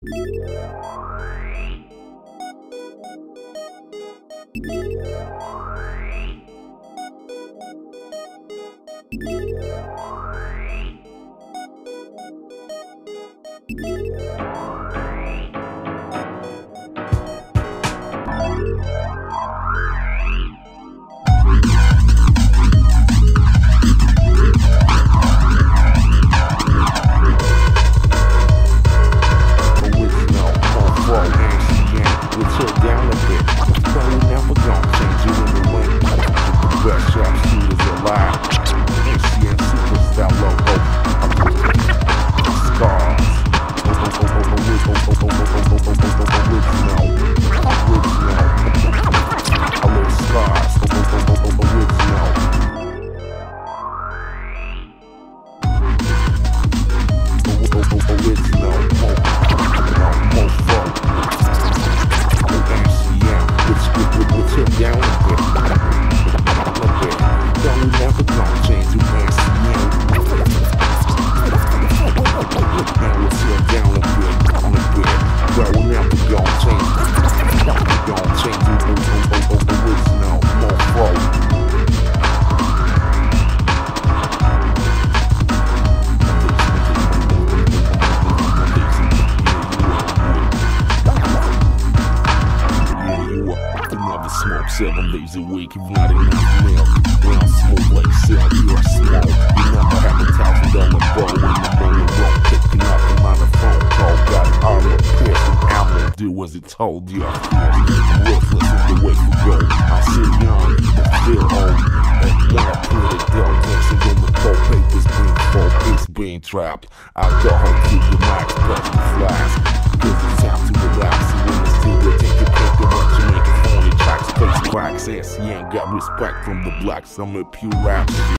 Smoke 7 days a week, if not enough milk. When I smoke like silk, you are small. You never have $1,000 bow in the morning room, picking up another phone call. Got an armor piercing ammo, do as it told you. I'm worthless in the way to go. I'm still young, but feel old. And when I put it down, dancing on the cold papers, being full, it's being trapped. Alcohol to the max, plus the flask. Cause it's time to relax, and when it's still there, take your pick of what you make it phony tracks, face cracks, ass, you ain't got respect from the blacks, I'm a pure rap shit.